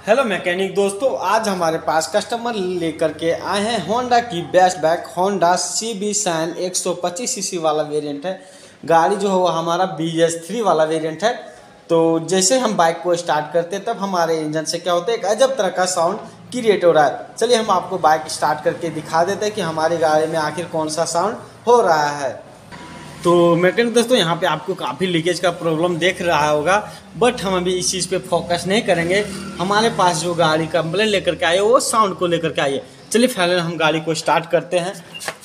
Hello mechanic दोस्तों, आज हमारे पास कस्टमर लेकर के आए हैं होंडा की best bike Honda CB Shine 125 CC वाला वेरिएंट है। गाड़ी जो है वो हमारा BS3 वाला वेरिएंट है। तो जैसे हम बाइक को स्टार्ट करते हैं तब हमारे इंजन से क्या होता है, एक अजब तरह का साउंड क्रिएट हो रहा है। चलिए हम आपको बाइक स्टार्ट करके दिखा देते हैं कि हमारी गाड़ी में आखिर कौन सा साउंड हो रहा है। तो मैकेनिक दोस्तों, यहाँ पे आपको काफ़ी लीकेज का प्रॉब्लम देख रहा होगा, बट हम अभी इस चीज़ पे फोकस नहीं करेंगे। हमारे पास जो गाड़ी कंप्लेन लेकर के आए वो साउंड को लेकर के आइए। चलिए फाइनल हम गाड़ी को स्टार्ट करते हैं।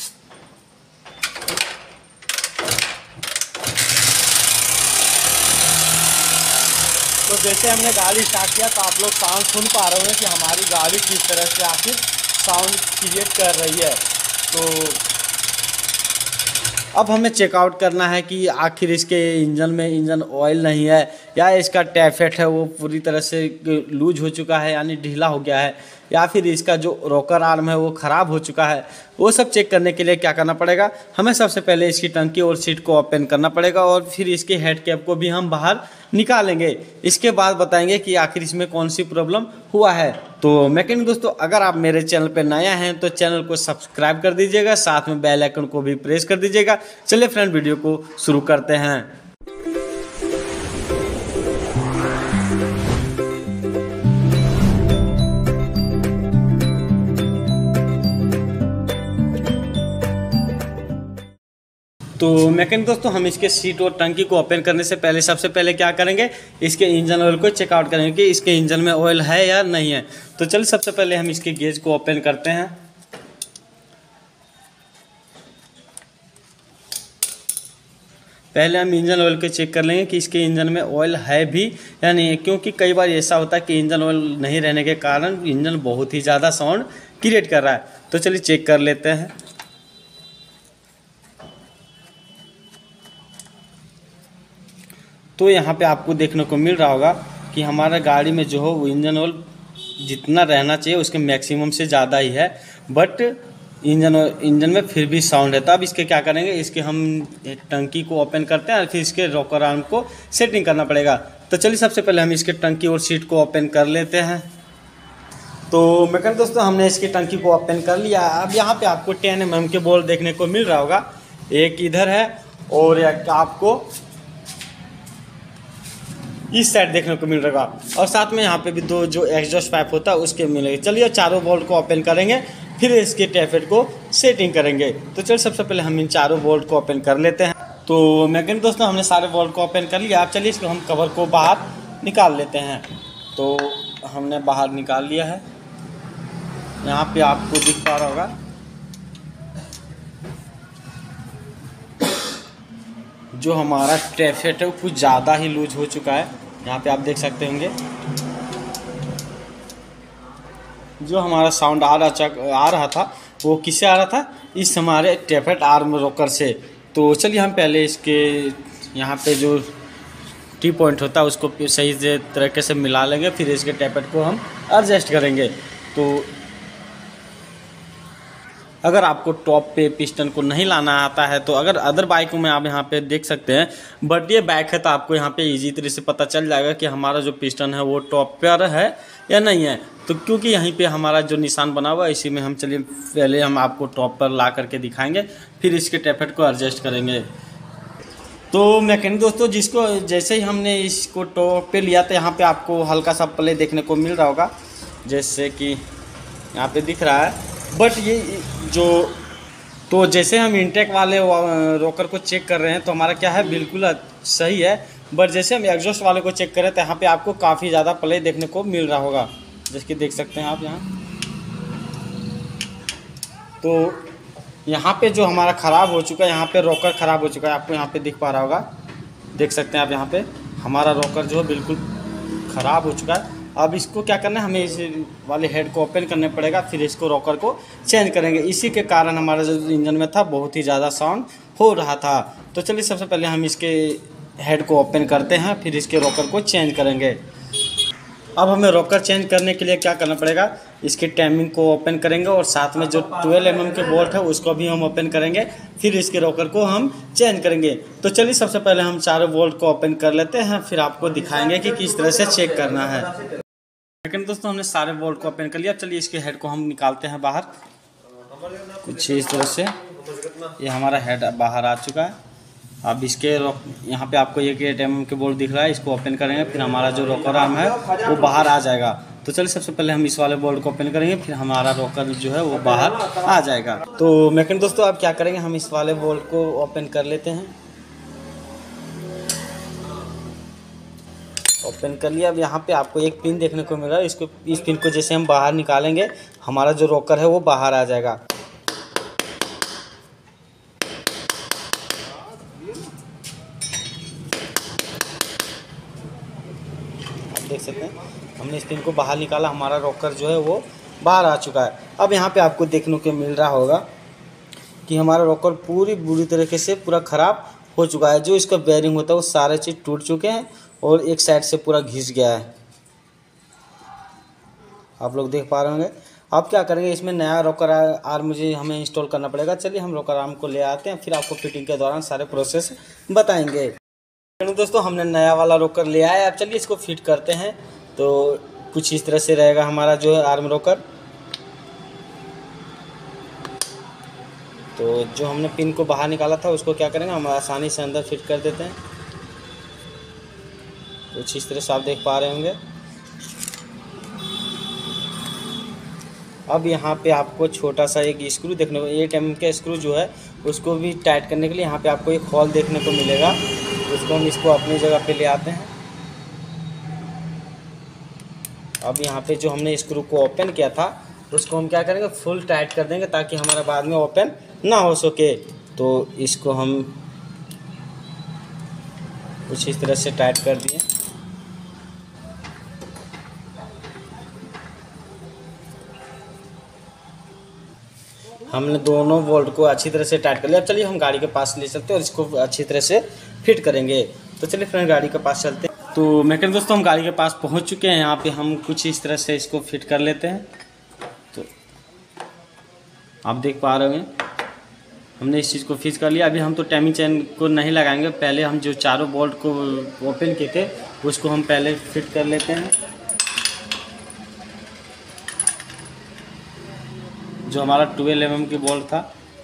तो जैसे हमने गाड़ी स्टार्ट किया तो आप लोग साउंड सुन पा रहे हैं कि हमारी गाड़ी किस तरह से आखिर साउंड क्रिएट कर रही है। तो अब हमें चेकआउट करना है कि आखिर इसके इंजन में इंजन ऑयल नहीं है या इसका टैफेट है वो पूरी तरह से लूज हो चुका है, यानी ढीला हो गया है, या फिर इसका जो रॉकर आर्म है वो ख़राब हो चुका है। वो सब चेक करने के लिए क्या करना पड़ेगा, हमें सबसे पहले इसकी टंकी और सीट को ओपन करना पड़ेगा और फिर इसके हेड कैप को भी हम बाहर निकालेंगे। इसके बाद बताएंगे कि आखिर इसमें कौन सी प्रॉब्लम हुआ है। तो मैकेनिक दोस्तों, अगर आप मेरे चैनल पर नया हैं तो चैनल को सब्सक्राइब कर दीजिएगा, साथ में बेल आइकन को भी प्रेस कर दीजिएगा। चलिए फ्रेंड, वीडियो को शुरू करते हैं। तो मैकेनिक दोस्तों, हम इसके सीट और टंकी को ओपन करने से पहले सबसे पहले क्या करेंगे, इसके इंजन ऑयल को चेकआउट करेंगे कि इसके इंजन में ऑयल है या नहीं है। तो चलिए सबसे पहले हम इसके गेज को ओपन करते हैं। पहले हम इंजन ऑयल को चेक कर लेंगे कि इसके इंजन में ऑयल है भी या नहीं है, क्योंकि कई बार ऐसा होता है कि इंजन ऑयल नहीं रहने के कारण इंजन बहुत ही ज़्यादा साउंड क्रिएट कर रहा है। तो चलिए चेक कर लेते हैं। तो यहाँ पे आपको देखने को मिल रहा होगा कि हमारा गाड़ी में जो है वो इंजन ऑयल जितना रहना चाहिए उसके मैक्सिमम से ज़्यादा ही है, बट इंजन में फिर भी साउंड है। तो अब इसके क्या करेंगे, इसके हम टंकी को ओपन करते हैं और फिर इसके रॉकर आर्म को सेटिंग करना पड़ेगा। तो चलिए सबसे पहले हम इसके टंकी और सीट को ओपन कर लेते हैं। तो मैकेनिक दोस्तों, हमने इसकी टंकी को ओपन कर लिया। अब यहाँ पे आपको 10 mm के बोल्ट देखने को मिल रहा होगा, एक इधर है और एक आपको इस साइड देखने को मिल रहा है, और साथ में यहाँ पे भी दो जो एग्जॉस्ट पाइप होता है उसके मिलेंगे। चलिए चारों बोल्ट को ओपन करेंगे, फिर इसके टैफेट को सेटिंग करेंगे। तो चलिए सबसे पहले हम इन चारों बोल्ट को ओपन कर लेते हैं। तो मैकेनिक दोस्तों, हमने सारे बोल्ट को ओपन कर लिया। अब चलिए इसको हम कवर को बाहर निकाल लेते हैं। तो हमने बाहर निकाल लिया है, यहाँ पे आपको दिख पा रहा होगा। जो हमारा टैफेट है वो कुछ ज़्यादा ही लूज हो चुका है, यहाँ पे आप देख सकते होंगे। जो हमारा साउंड आ रहा था वो किससे आ रहा था, इस हमारे टैफेट आर्म रॉकर से। तो चलिए हम पहले इसके यहाँ पे जो टी पॉइंट होता है उसको सही से तरीके से मिला लेंगे, फिर इसके टैफेट को हम एडजस्ट करेंगे। तो अगर आपको टॉप पे पिस्टन को नहीं लाना आता है तो अगर अदर बाइकों में आप यहाँ पे देख सकते हैं, बट ये बाइक है तो आपको यहाँ पे इजी तरह से पता चल जाएगा कि हमारा जो पिस्टन है वो टॉप पर है या नहीं है। तो क्योंकि यहीं पे हमारा जो निशान बना हुआ है इसी में हम चलिए पहले हम आपको टॉप पर ला करके दिखाएंगे, फिर इसके टैफेट को एडजस्ट करेंगे। तो मैकेनिक दोस्तों, जिसको जैसे ही हमने इसको टॉप पे लिया तो यहाँ पे आपको हल्का सा प्ले देखने को मिल रहा होगा, जैसे कि यहाँ पे दिख रहा है। बट ये जो तो जैसे हम इंटेक वाले रॉकर को चेक कर रहे हैं तो हमारा क्या है, बिल्कुल सही है। बट जैसे हम एग्जॉस्ट वाले को चेक करें तो यहाँ पे आपको काफ़ी ज़्यादा प्ले देखने को मिल रहा होगा, जैसे कि देख सकते हैं आप यहाँ। तो यहाँ पे जो हमारा ख़राब हो चुका है, यहाँ पे रॉकर ख़राब हो चुका है, आपको यहाँ पे दिख पा रहा होगा, देख सकते हैं आप। यहाँ पे हमारा रॉकर जो है बिल्कुल ख़राब हो चुका है। अब इसको क्या करना है, हमें इस वाले हेड को ओपन करने पड़ेगा, फिर इसको रॉकर को चेंज करेंगे। इसी के कारण हमारा जो इंजन में था बहुत ही ज़्यादा साउंड हो रहा था। तो चलिए सबसे पहले हम इसके हेड को ओपन करते हैं, फिर इसके रॉकर को चेंज करेंगे। अब हमें रॉकर चेंज करने के लिए क्या करना पड़ेगा, इसके टाइमिंग को ओपन करेंगे और साथ में जो 12 mm के बोल्ट है उसको भी हम ओपन करेंगे, फिर इसके रॉकर को हम चेंज करेंगे। तो चलिए सबसे पहले हम चारों बोल्ट को ओपन कर लेते हैं, फिर आपको दिखाएंगे कि किस तरह से चेक करना है। लेकिन दोस्तों हमने सारे बोल्ट को ओपन कर लिया। चलिए इसके हेड को हम निकालते हैं बाहर कुछ इस तरह से। ये हमारा हेड बाहर आ चुका है। अब इसके यहाँ पे आपको एक 8 mm के बोल्ट दिख रहा है, इसको ओपन करेंगे, फिर हमारा जो रॉकर आर्म है वो बाहर आ जाएगा। तो चलिए सबसे पहले हम इस वाले बोल्ट को ओपन करेंगे, फिर हमारा रॉकर जो है वो बाहर आ जाएगा। तो मैकेनिक दोस्तों आप क्या करेंगे, हम इस वाले बोल्ट को ओपन कर लेते हैं। ओपन कर लिया। अब यहाँ पे आपको एक पिन देखने को मिल रहा है, इस पिन को जैसे हम बाहर निकालेंगे हमारा जो रॉकर है वो बाहर आ जाएगा। आप देख सकते हैं हमने इस पिन को बाहर निकाला, हमारा रॉकर जो है वो बाहर आ चुका है। अब यहाँ पे आपको देखने को मिल रहा होगा कि हमारा रॉकर पूरी बुरी तरीके से पूरा ख़राब हो चुका है। जो इसका बेयरिंग होता है वो सारे चीज़ टूट चुके हैं और एक साइड से पूरा घिस गया है, आप लोग देख पा रहे होंगे। आप क्या करेंगे, इसमें नया रॉकर आर्म मुझे हमें इंस्टॉल करना पड़ेगा। चलिए हम रॉकर आर्म को ले आते हैं, फिर आपको फिटिंग के दौरान सारे प्रोसेस बताएंगे। दोस्तों हमने नया वाला रॉकर ले आया। अब चलिए इसको फिट करते हैं। तो कुछ इस तरह से रहेगा हमारा जो है आर्म रॉकर। तो जो हमने पिन को बाहर निकाला था उसको क्या करेंगे, हम आसानी से अंदर फिट कर देते हैं। कुछ इस तरह से आप देख पा रहे होंगे। अब यहाँ पे आपको छोटा सा एक स्क्रू देखने को, 8 mm का स्क्रू जो है उसको भी टाइट करने के लिए यहाँ पे आपको एक होल देखने को मिलेगा। उसको हम इसको अपनी जगह पे ले आते हैं। अब यहाँ पे जो हमने स्क्रू को ओपन किया था उसको हम क्या करेंगे, फुल टाइट कर देंगे ताकि हमारा बाद में ओपन ना हो सके। तो इसको हम कुछ इस तरह से टाइट कर दिए। हमने दोनों बोल्ट को अच्छी तरह से टाइट कर लिया। अब चलिए हम गाड़ी के पास ले चलते हैं और इसको अच्छी तरह से फिट करेंगे। तो चलिए फ्रेंड गाड़ी के पास चलते हैं। तो मैकेनिक दोस्तों हम गाड़ी के पास पहुंच चुके हैं। यहाँ पे हम कुछ इस तरह से इसको फिट कर लेते हैं। तो आप देख पा रहे हैं हमने इस चीज़ को फिक्स कर लिया। अभी हम तो टाइमिंग चेन को नहीं लगाएंगे, पहले हम जो चारों बोल्ट को ओपन किए थे उसको हम पहले फिट कर लेते हैं। जो हमारा 12 mm की बोल्ट था,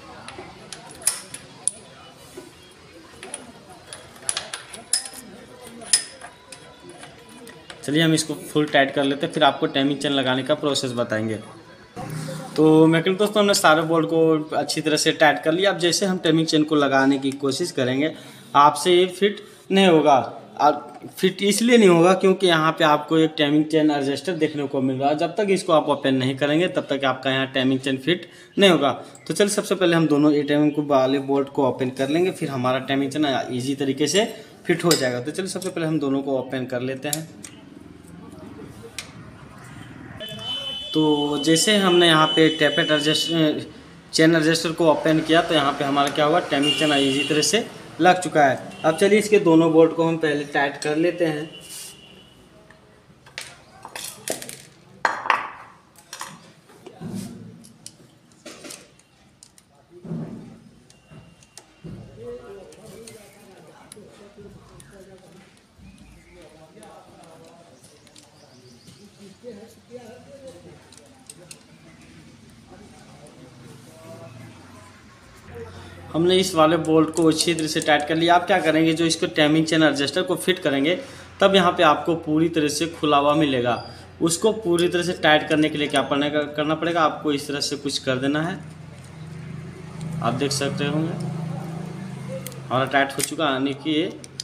चलिए हम इसको फुल टाइट कर लेते हैं, फिर आपको टाइमिंग चेन लगाने का प्रोसेस बताएंगे। तो मैकेनिक दोस्तों हमने सारे बोल्ट को अच्छी तरह से टाइट कर लिया। अब जैसे हम टाइमिंग चेन को लगाने की कोशिश करेंगे आपसे ये फिट नहीं होगा। और फिट इसलिए नहीं होगा क्योंकि यहाँ पे आपको एक टाइमिंग चेन एडजस्टर देखने को मिल रहा है। जब तक इसको आप ओपन नहीं करेंगे तब तक आपका यहाँ टाइमिंग चेन फिट नहीं होगा। तो चलिए सबसे पहले हम दोनों 8 mm को वाले बोल्ट को ओपन कर लेंगे, फिर हमारा टाइमिंग चेन ईजी तरीके से फिट हो जाएगा। तो चलिए सबसे पहले हम दोनों को ओपन कर लेते हैं। तो जैसे हमने यहाँ पे टैपेट चेन एडजस्टर को ओपन किया तो यहाँ पे हमारा क्या हुआ, टाइमिंग चेन इजी तरह से लग चुका है। अब चलिए इसके दोनों बोल्ट को हम पहले टाइट कर लेते हैं। हमने इस वाले बोल्ट को अच्छी तरह से टाइट कर लिया। आप क्या करेंगे, जो इसको टाइमिंग चेन एडजस्टर को फिट करेंगे तब यहाँ पे आपको पूरी तरह से खुला हुआ मिलेगा। उसको पूरी तरह से टाइट करने के लिए क्या करना पड़ेगा, आपको इस तरह से कुछ कर देना है। आप देख सकते होंगे हमारा टाइट हो चुका, यानी कि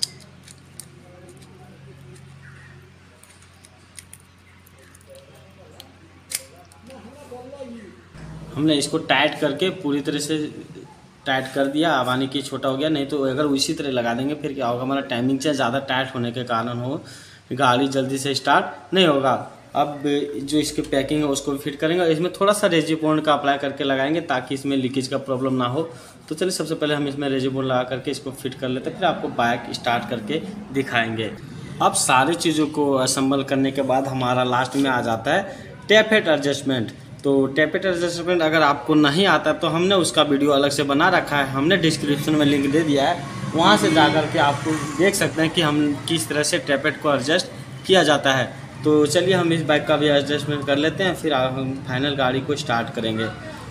हमने इसको टाइट करके पूरी तरह से टाइट कर दिया। अब आने की छोटा हो गया, नहीं तो अगर उसी तरह लगा देंगे फिर क्या होगा, हमारा टाइमिंग चेन ज़्यादा टाइट होने के कारण हो गाड़ी जल्दी से स्टार्ट नहीं होगा। अब जो इसकी पैकिंग है उसको भी फिट करेंगे। इसमें थोड़ा सा रेजिबोन का अप्लाई करके लगाएंगे ताकि इसमें लीकेज का प्रॉब्लम ना हो। तो चलिए सबसे पहले हम इसमें रेजिबोन लगा करके इसको फिट कर लेते हैं, फिर आपको बाइक स्टार्ट करके दिखाएंगे। अब सारी चीज़ों को असेंबल करने के बाद हमारा लास्ट में आ जाता है टैपेट एडजस्टमेंट। तो टैपेट एडजस्टमेंट अगर आपको नहीं आता तो हमने उसका वीडियो अलग से बना रखा है, हमने डिस्क्रिप्शन में लिंक दे दिया है, वहाँ से जाकर के आपको देख सकते हैं कि हम किस तरह से टैपेट को एडजस्ट किया जाता है। तो चलिए हम इस बाइक का भी एडजस्टमेंट कर लेते हैं, फिर हम फाइनल गाड़ी को स्टार्ट करेंगे।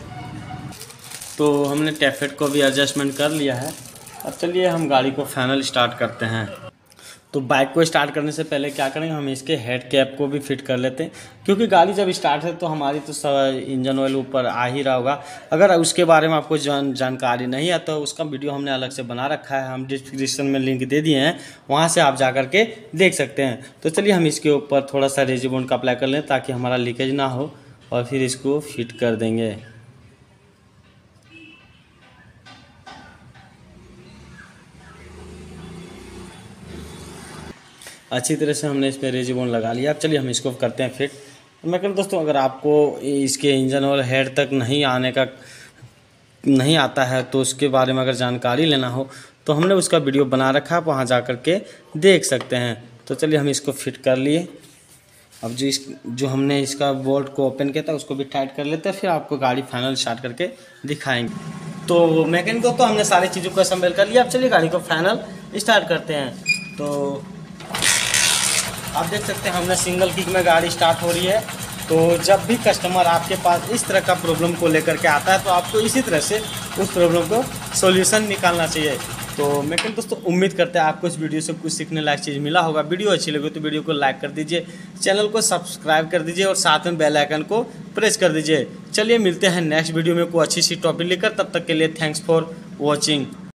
तो हमने टैफेट को भी एडजस्टमेंट कर लिया है। अब चलिए हम गाड़ी को फाइनल स्टार्ट करते हैं। तो बाइक को स्टार्ट करने से पहले क्या करेंगे, हम इसके हेड कैप को भी फिट कर लेते हैं, क्योंकि गाड़ी जब स्टार्ट है तो हमारी तो सब इंजन ऑयल ऊपर आ ही रहा होगा। अगर उसके बारे में आपको जानकारी नहीं है तो उसका वीडियो हमने अलग से बना रखा है, हम डिस्क्रिप्शन में लिंक दे दिए हैं, वहाँ से आप जा करके देख सकते हैं। तो चलिए हम इसके ऊपर थोड़ा सा रेजिबोंड का अप्लाई कर लें ताकि हमारा लीकेज ना हो, और फिर इसको फिट कर देंगे। अच्छी तरह से हमने इसमें रेजिबोंड लगा लिया। अब चलिए हम इसको करते हैं फिट। मैं कहूँ दोस्तों, अगर आपको इसके इंजन और हेड तक नहीं आता है तो उसके बारे में अगर जानकारी लेना हो तो हमने उसका वीडियो बना रखा है, वहाँ जा कर के देख सकते हैं। तो चलिए हम इसको फिट कर लिए। अब जो हमने इसका बोल्ट को ओपन किया था उसको भी टाइट कर लेते हैं, फिर आपको गाड़ी फाइनल स्टार्ट करके दिखाएंगे। तो मैकेनिक तो हमने सारी चीज़ों को असेंबल कर लिया। अब चलिए गाड़ी को फाइनल स्टार्ट करते हैं। तो आप देख सकते हैं हमने सिंगल किक में गाड़ी स्टार्ट हो रही है। तो जब भी कस्टमर आपके पास इस तरह का प्रॉब्लम को लेकर के आता है तो आपको इसी तरह से उस प्रॉब्लम को सॉल्यूशन निकालना चाहिए। तो मैं कहूँ दोस्तों, उम्मीद करते हैं आपको इस वीडियो से कुछ सीखने लायक चीज़ मिला होगा। वीडियो अच्छी लगी तो वीडियो को लाइक कर दीजिए, चैनल को सब्सक्राइब कर दीजिए और साथ में बेल आइकन को प्रेस कर दीजिए। चलिए मिलते हैं नेक्स्ट वीडियो में कोई अच्छी सी टॉपिक लेकर, तब तक के लिए थैंक्स फॉर वॉचिंग।